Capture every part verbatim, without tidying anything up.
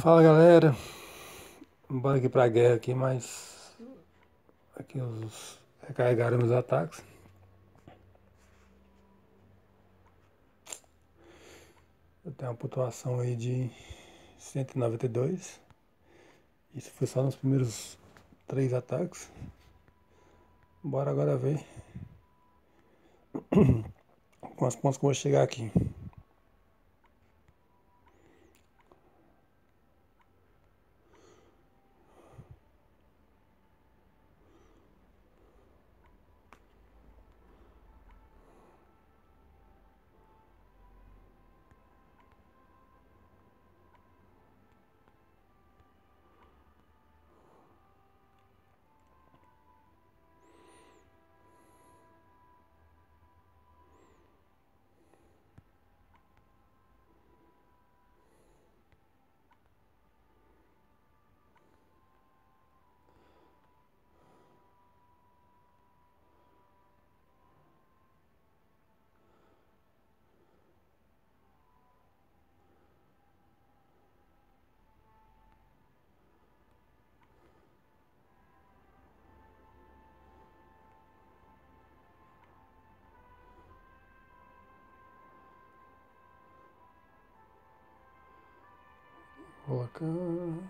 Fala galera, bora aqui pra guerra aqui, mas aqui os recarregaram os ataques. Eu tenho uma pontuação aí de cento e noventa e dois. Isso foi só nos primeiros três ataques. Bora agora ver quantos pontos que eu vou chegar aqui. Vou colocar.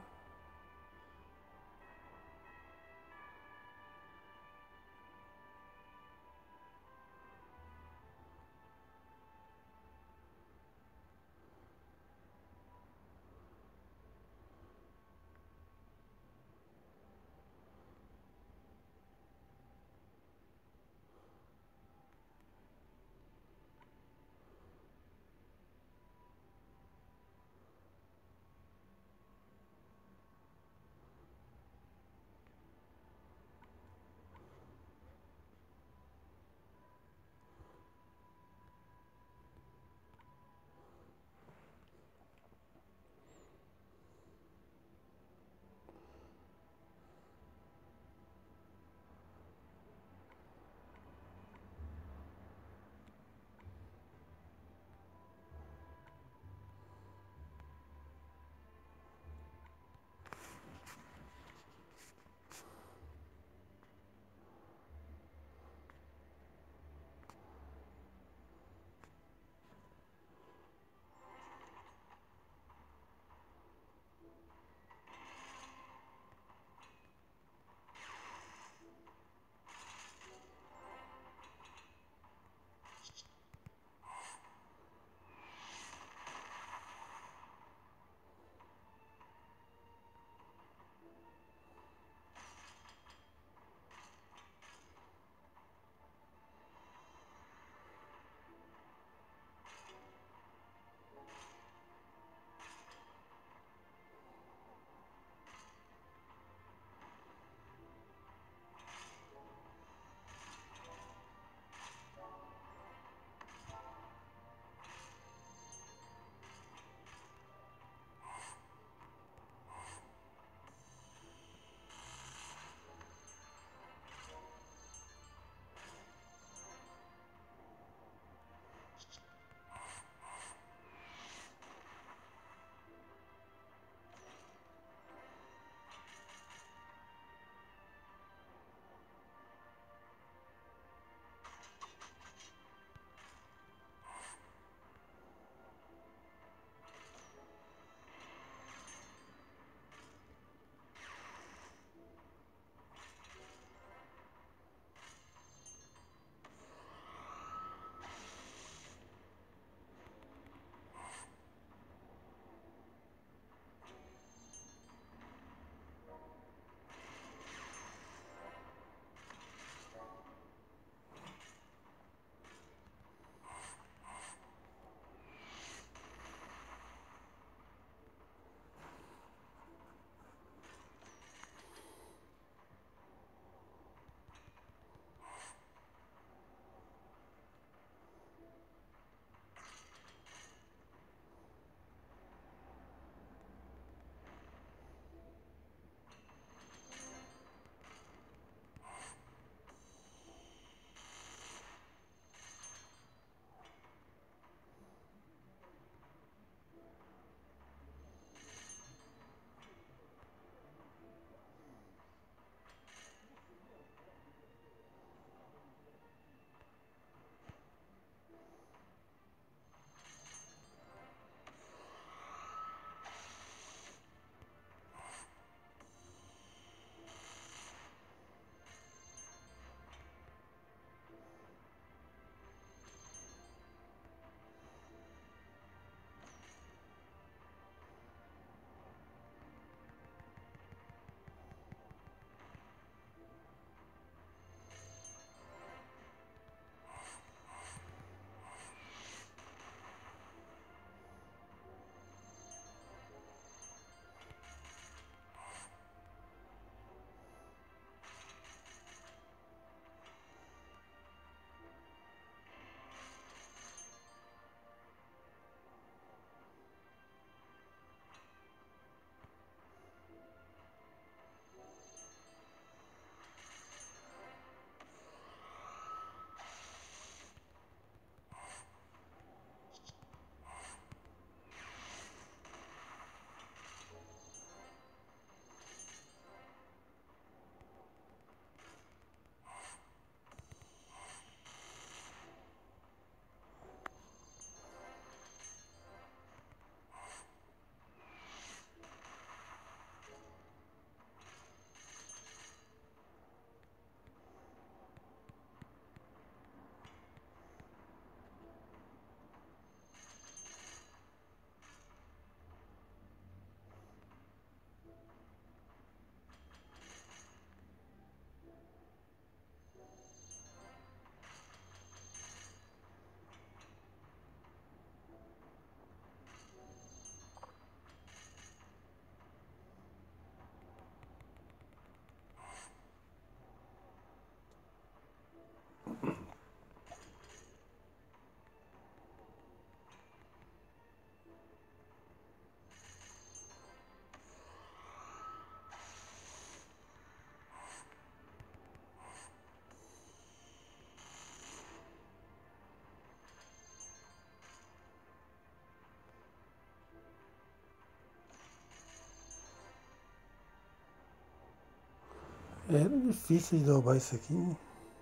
Era difícil de dobrar isso aqui, né?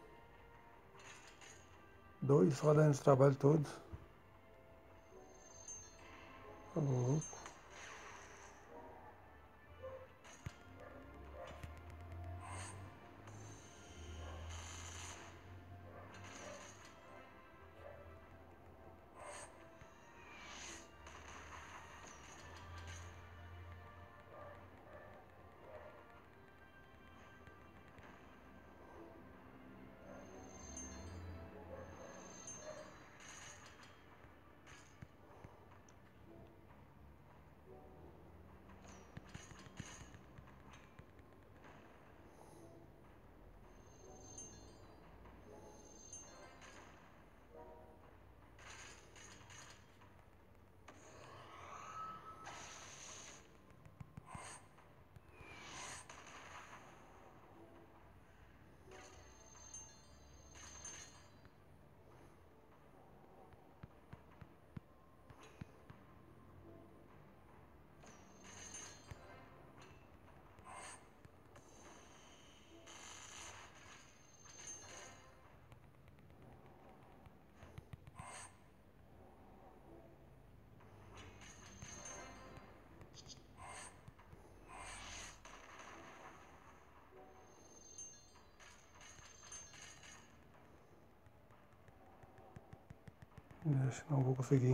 Dois só dando esse trabalho todo. Tá louco. Acho que não vou conseguir.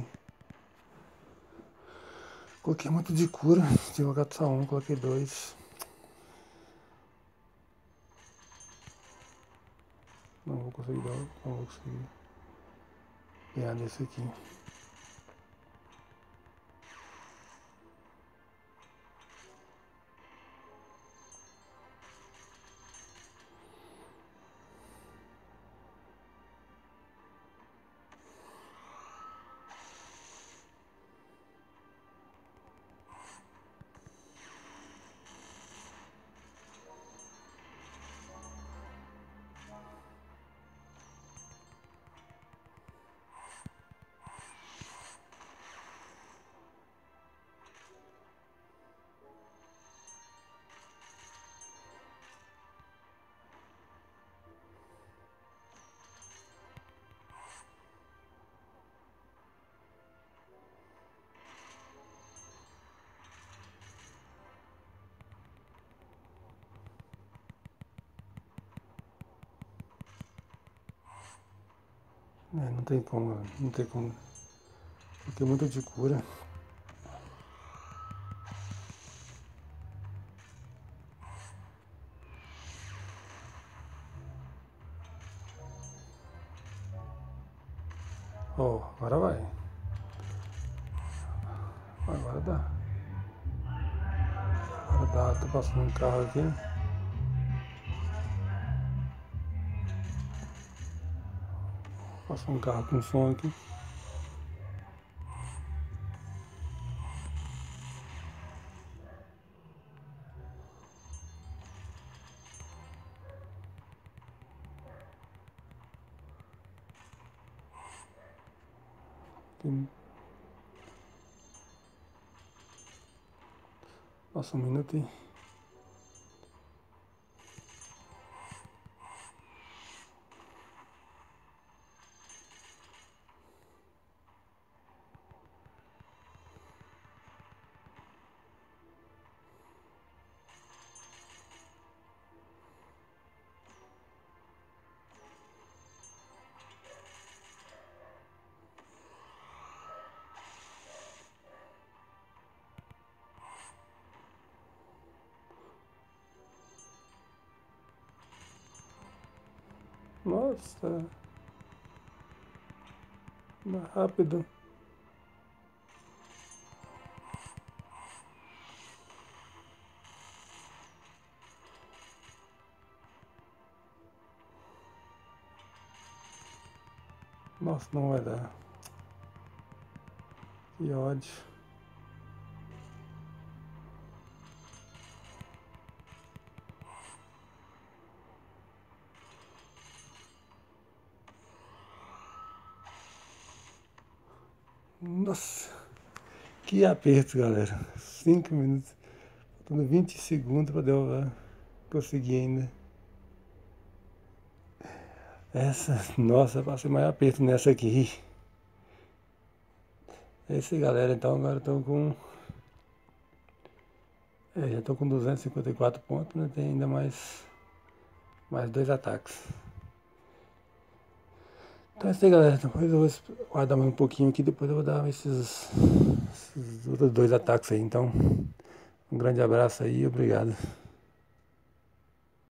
Coloquei muito de cura. Tinha colocado só um, coloquei dois. Não vou conseguir dar, não vou conseguir ganhar desse aqui. É, não tem como, não tem como. Porque é muito de cura. Ó, oh, agora vai. Agora dá. Agora dá, tô passando um carro aqui. Passou um carro com som aqui. Aqui. Passa um minuto aí. Nossa, rápido. Nossa, não vai dar. Que ódio. Nossa, que aperto, galera. Cinco minutos. Faltando vinte segundos pra derrubar. Consegui ainda. Essa, nossa, passei mais aperto nessa aqui. É isso aí, galera. Então agora eu tô com... É, já tô com duzentos e cinquenta e quatro pontos, né? Tem ainda mais... Mais dois ataques. Então é isso aí, galera. Depois eu vou guardar mais um pouquinho aqui. Depois eu vou dar esses, esses outros dois ataques aí. Então, um grande abraço aí e obrigado.